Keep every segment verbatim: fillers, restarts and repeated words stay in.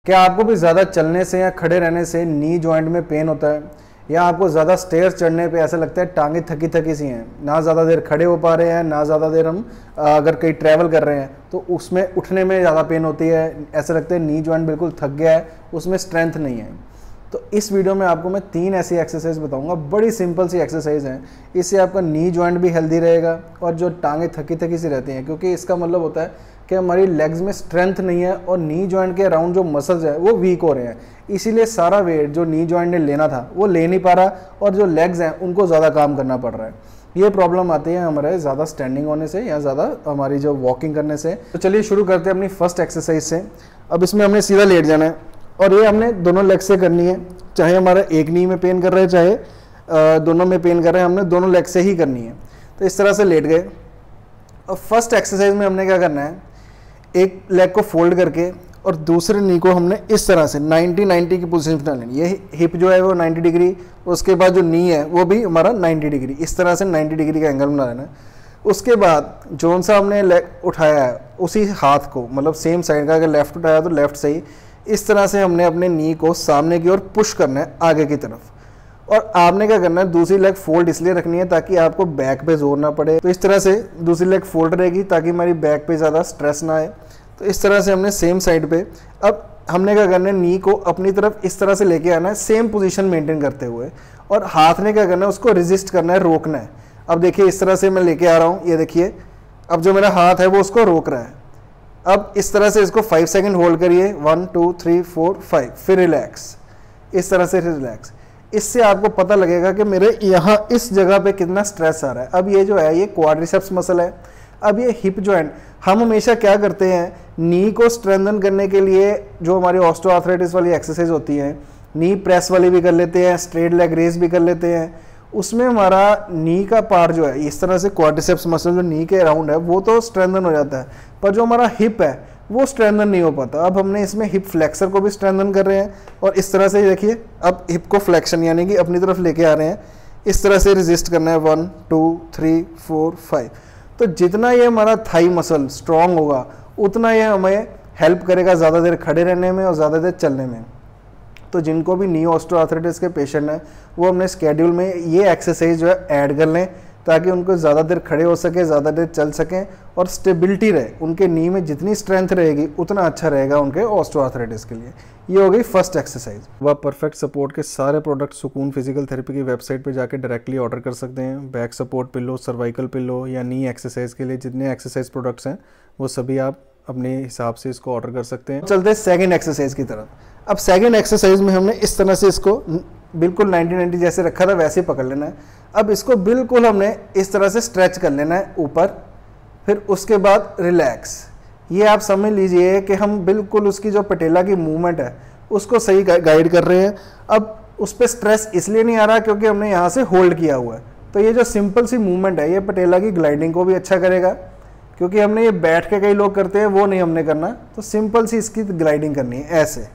क्या आपको भी ज़्यादा चलने से या खड़े रहने से नी जॉइंट में पेन होता है, या आपको ज़्यादा स्टेयर्स चढ़ने पे ऐसा लगता है टांगे थकी थकी सी हैं, ना ज़्यादा देर खड़े हो पा रहे हैं, ना ज़्यादा देर हम अगर कहीं ट्रैवल कर रहे हैं तो उसमें उठने में ज़्यादा पेन होती है, ऐसा लगता है नी जॉइंट बिल्कुल थक गया है, उसमें स्ट्रेंथ नहीं है। तो इस वीडियो में आपको मैं तीन ऐसी एक्सरसाइज बताऊंगा, बड़ी सिंपल सी एक्सरसाइज हैं। इससे आपका नी जॉइंट भी हेल्दी रहेगा और जो टांगे थकी थकी सी रहती हैं, क्योंकि इसका मतलब होता है कि हमारी लेग्स में स्ट्रेंथ नहीं है और नी जॉइंट के अराउंड जो मसल्स है वो वीक हो रहे हैं, इसीलिए सारा वेट जो नी जॉइंट ने लेना था वो ले नहीं पा रहा और जो लेग्स हैं उनको ज़्यादा काम करना पड़ रहा है। ये प्रॉब्लम आती है हमारे ज़्यादा स्टैंडिंग होने से या ज़्यादा हमारी जो वॉकिंग करने से। तो चलिए शुरू करते हैं अपनी फर्स्ट एक्सरसाइज से। अब इसमें हमने सीधा लेट जाना है और ये हमने दोनों लेग से करनी है, चाहे हमारा एक नी में पेन कर रहा है चाहे दोनों में पेन कर रहे हैं, हमने दोनों लेग से ही करनी है। तो इस तरह से लेट गए और फर्स्ट एक्सरसाइज में हमने क्या करना है, एक लेग को फोल्ड करके और दूसरे नी को हमने इस तरह से नाइंटी नाइंटी की पोजीशन बना लेनी। ये हिप जो है वो नाइंटी डिग्री, उसके बाद जो नी है वो भी हमारा नाइंटी डिग्री, इस तरह से नाइंटी डिग्री का एंगल बना लेना है। उसके बाद जो सा हमने लेग उठाया है उसी हाथ को, मतलब सेम साइड का, अगर लेफ्ट उठाया तो लेफ्ट से ही इस तरह से हमने अपने नी को सामने की ओर पुश करना है आगे की तरफ। और आपने क्या करना है, दूसरी लेग फोल्ड इसलिए रखनी है ताकि आपको बैक पे जोर ना पड़े। तो इस तरह से दूसरी लेग फोल्ड रहेगी ताकि हमारी बैक पे ज़्यादा स्ट्रेस ना आए। तो इस तरह से हमने सेम साइड पे, अब हमने क्या करना है, नी को अपनी तरफ इस तरह से लेके आना है सेम पोजीशन मेंटेन करते हुए, और हाथ ने क्या करना है, उसको रेजिस्ट करना है, रोकना है। अब देखिए इस तरह से मैं लेके आ रहा हूँ, ये देखिए अब जो मेरा हाथ है वो उसको रोक रहा है। अब इस तरह से इसको फाइव सेकेंड होल्ड करिए, one two three four five, फिर रिलैक्स, इस तरह से रिलैक्स। इससे आपको पता लगेगा कि मेरे यहाँ इस जगह पे कितना स्ट्रेस आ रहा है। अब ये जो है ये क्वाड्रिसेप्स मसल है। अब ये हिप जॉइंट, हम हमेशा क्या करते हैं, नी को स्ट्रेंथन करने के लिए जो हमारी ऑस्टियोआर्थराइटिस वाली एक्सरसाइज होती है, नी प्रेस वाली भी कर लेते हैं, स्ट्रेट लेग रेस भी कर लेते हैं, उसमें हमारा नी का पार्ट जो है इस तरह से क्वाड्रिसेप्स मसल जो नी के अराउंड है वो तो स्ट्रेंथन हो जाता है, पर जो हमारा हिप है वो स्ट्रेंथन नहीं हो पाता। अब हमने इसमें हिप फ्लेक्सर को भी स्ट्रेंथन कर रहे हैं और इस तरह से देखिए अब हिप को फ्लेक्शन यानी कि अपनी तरफ लेके आ रहे हैं, इस तरह से रेजिस्ट करना है, one two three four five. तो जितना ये हमारा थाई मसल स्ट्रांग होगा उतना ये हमें हेल्प करेगा ज़्यादा देर खड़े रहने में और ज़्यादा देर चलने में। तो जिनको भी नी ऑस्टियोआर्थराइटिस के पेशेंट हैं वो अपने स्केड्यूल में ये एक्सरसाइज जो है ऐड कर लें ताकि उनको ज़्यादा देर खड़े हो सके, ज़्यादा देर चल सकें और स्टेबिलिटी रहे। उनके नी में जितनी स्ट्रेंथ रहेगी उतना अच्छा रहेगा उनके ऑस्टियोआर्थराइटिस के लिए। ये हो गई फर्स्ट एक्सरसाइज। वह परफेक्ट सपोर्ट के सारे प्रोडक्ट सुकून फिजिकल थेरेपी की वेबसाइट पे जाके डायरेक्टली ऑर्डर कर सकते हैं। Back support pillow, cervical pillow या नी एक्सरसाइज के लिए जितने एक्सरसाइज प्रोडक्ट्स हैं वो सभी आप अपने हिसाब से इसको ऑर्डर कर सकते हैं। चलते हैं सेकेंड एक्सरसाइज की तरफ। अब सेकेंड एक्सरसाइज में हमने इस तरह से इसको बिल्कुल नाइंटी नाइंटी जैसे रखा था वैसे ही पकड़ लेना है। अब इसको बिल्कुल हमने इस तरह से स्ट्रेच कर लेना है ऊपर, फिर उसके बाद रिलैक्स। ये आप समझ लीजिए कि हम बिल्कुल उसकी जो पटेला की मूवमेंट है उसको सही गाइड कर रहे हैं। अब उस पर स्ट्रेस इसलिए नहीं आ रहा क्योंकि हमने यहाँ से होल्ड किया हुआ है। तो ये जो सिंपल सी मूवमेंट है ये पटेला की ग्लाइडिंग को भी अच्छा करेगा, क्योंकि हमने ये बैठ के कई लोग करते हैं वो नहीं हमने करना। तो सिंपल सी इसकी ग्लाइडिंग करनी है ऐसे।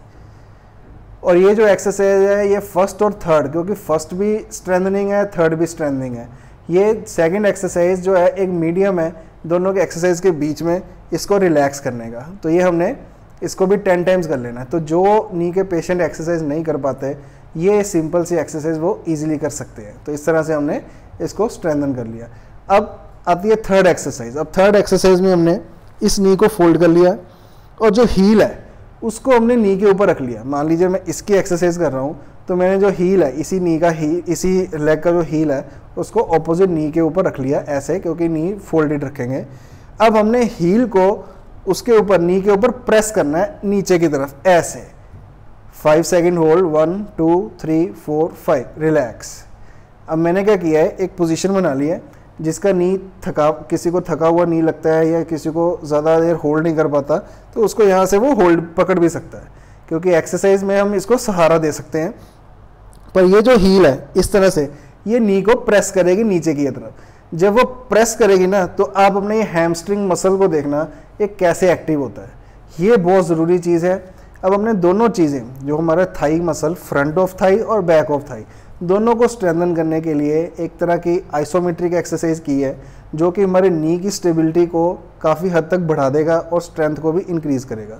और ये जो एक्सरसाइज है ये फर्स्ट और थर्ड, क्योंकि फर्स्ट भी स्ट्रेंथनिंग है, थर्ड भी स्ट्रेंथनिंग है। ये सेकंड एक्सरसाइज जो है एक मीडियम है दोनों के एक्सरसाइज के बीच में, इसको रिलैक्स करने का। तो ये हमने इसको भी टेन टाइम्स कर लेना है। तो जो नी के पेशेंट एक्सरसाइज नहीं कर पाते ये सिंपल सी एक्सरसाइज वो ईजिली कर सकते हैं। तो इस तरह से हमने इसको स्ट्रेंथन कर लिया। अब आती है थर्ड एक्सरसाइज। अब थर्ड एक्सरसाइज में हमने इस नी को फोल्ड कर लिया और जो हील है उसको हमने नी के ऊपर रख लिया। मान लीजिए मैं इसकी एक्सरसाइज कर रहा हूँ तो मैंने जो हील है इसी नी का हील, इसी लेग का जो हील है उसको ऑपोजिट नी के ऊपर रख लिया ऐसे, क्योंकि नी फोल्डेड रखेंगे। अब हमने हील को उसके ऊपर, नी के ऊपर प्रेस करना है नीचे की तरफ ऐसे। Five second hold, one two three four five, relax. अब मैंने क्या किया है, एक पोजीशन बना ली है जिसका नी थका, किसी को थका हुआ नी लगता है या किसी को ज़्यादा देर होल्ड नहीं कर पाता तो उसको यहाँ से वो होल्ड पकड़ भी सकता है, क्योंकि एक्सरसाइज में हम इसको सहारा दे सकते हैं। पर ये जो हील है इस तरह से ये नी को प्रेस करेगी नीचे की तरफ। जब वो प्रेस करेगी ना तो आप अपने ये हैमस्ट्रिंग मसल को देखना ये कैसे एक्टिव होता है, ये बहुत ज़रूरी चीज़ है। अब हमने दोनों चीज़ें, जो हमारा thigh muscle, front of thigh और बैक ऑफ थाई, दोनों को स्ट्रेंथन करने के लिए एक तरह की आइसोमेट्रिक एक्सरसाइज की है जो कि हमारे नी की स्टेबिलिटी को काफ़ी हद तक बढ़ा देगा और स्ट्रेंथ को भी इंक्रीज़ करेगा। तो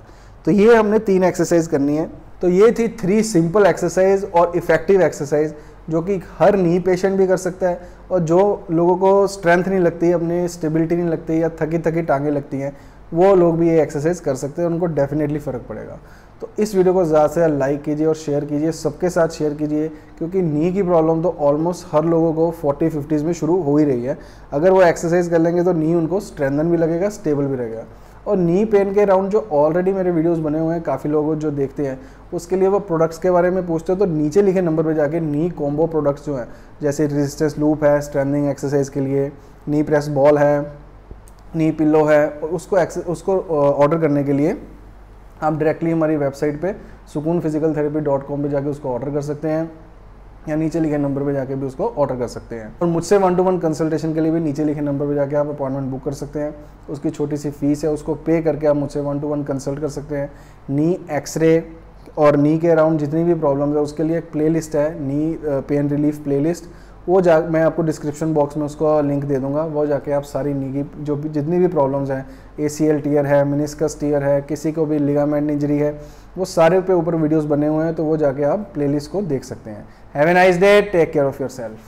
तो ये हमने तीन एक्सरसाइज करनी है। तो ये थी थ्री सिंपल एक्सरसाइज और इफेक्टिव एक्सरसाइज जो कि हर नी पेशेंट भी कर सकता है, और जो लोगों को स्ट्रेंथ नहीं लगती, अपनी स्टेबिलिटी नहीं लगती या थकी थकी टांगें लगती हैं, वो लोग भी ये एक्सरसाइज कर सकते हैं, उनको डेफिनेटली फ़र्क पड़ेगा। तो इस वीडियो को ज़्यादा से ज़्यादा लाइक कीजिए और शेयर कीजिए, सबके साथ शेयर कीजिए, क्योंकि नी की प्रॉब्लम तो ऑलमोस्ट हर लोगों को फोर्टी फिफ्टीज़ में शुरू हो ही रही है। अगर वो एक्सरसाइज कर लेंगे तो नी उनको स्ट्रेंथन भी लगेगा, स्टेबल भी रहेगा। और नी पेन के अराउंड जो ऑलरेडी मेरे वीडियोस बने हुए हैं, काफ़ी लोग जो देखते हैं उसके लिए वो प्रोडक्ट्स के बारे में पूछते हो तो नीचे लिखे नंबर पे जाके नी कॉम्बो प्रोडक्ट्स जो हैं, जैसे रेजिस्टेंस लूप है स्ट्रेंथनिंग एक्सरसाइज के लिए, नी प्रेस बॉल है, नी पिल्लो है, उसको उसको ऑर्डर करने के लिए आप डायरेक्टली हमारी वेबसाइट पे सुकून फिजिकल थेरेपी डॉट कॉम पर जाके उसको ऑर्डर कर सकते हैं, या नीचे लिखे नंबर पे जाके भी उसको ऑर्डर कर सकते हैं। और मुझसे वन टू वन कंसल्टेशन के लिए भी नीचे लिखे नंबर पे जाके आप अपॉइंटमेंट बुक कर सकते हैं। उसकी छोटी सी फीस है, उसको पे करके आप मुझसे वन टू वन कंसल्ट कर सकते हैं। नी एक्सरे और नी के अराउंड जितनी भी प्रॉब्लम्स है उसके लिए एक प्लेलिस्ट है, नी पेन रिलीफ प्लेलिस्ट, वो जा मैं आपको डिस्क्रिप्शन बॉक्स में उसका लिंक दे दूंगा। वो जाके आप सारी नी की जो भी जितनी भी प्रॉब्लम्स हैं, एसीएल टीयर है, मेनिस्कस टीयर है, किसी को भी लिगामेंट इंजरी है, वो सारे पे ऊपर वीडियोस बने हुए हैं, तो वो जाके आप प्लेलिस्ट को देख सकते हैं। Have a nice day, take care of yourself.